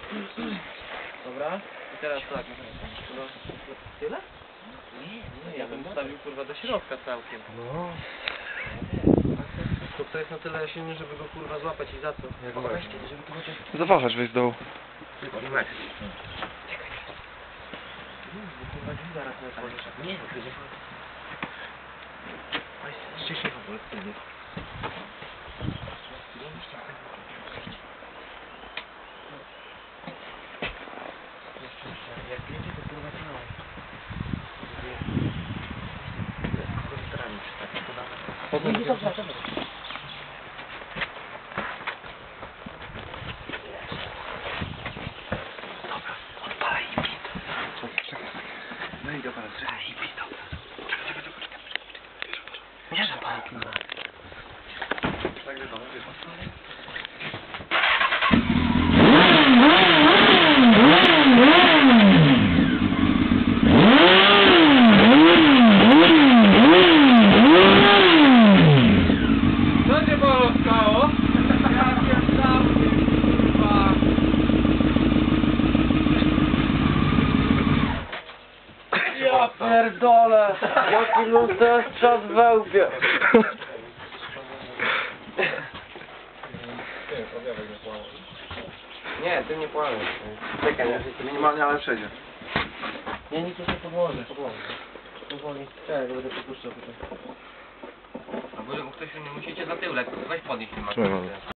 Dobra? I teraz tak. No, tyle? Nie, ja bym wstawił kurwa do środka całkiem. No. To jest na tyle silny, żeby go kurwa złapać i za co? Żeby to chociaż... Zawahać weź z dołu. Czekaj. Kurwa drzwi zaraz nie otworzysz. Nie, to będzie... Ściśnij w ogóle wtedy. Jak jedzie, to kurwa całe. Nie, dobrze. Dobra, odpalaj i pij to. Czekaj. No i dobra, czekaj i pij to. Czekaj. Nie zapalaj, kurwa. Tak, wiadomo, wiesz. Co cię stało? Ja pierdolę, kurwa. Ja pierdolę. Jaki luster strzał w wełbie. Nie, ty nie płamiesz. Czekaj, Minimalnie, ale przejdzie. nie, nic nie podłożę. Powoli. Czekaj, będę popuszczał tutaj. A bo ktoś nie musicie za tyłek, weź podnieść tym Trzymaj,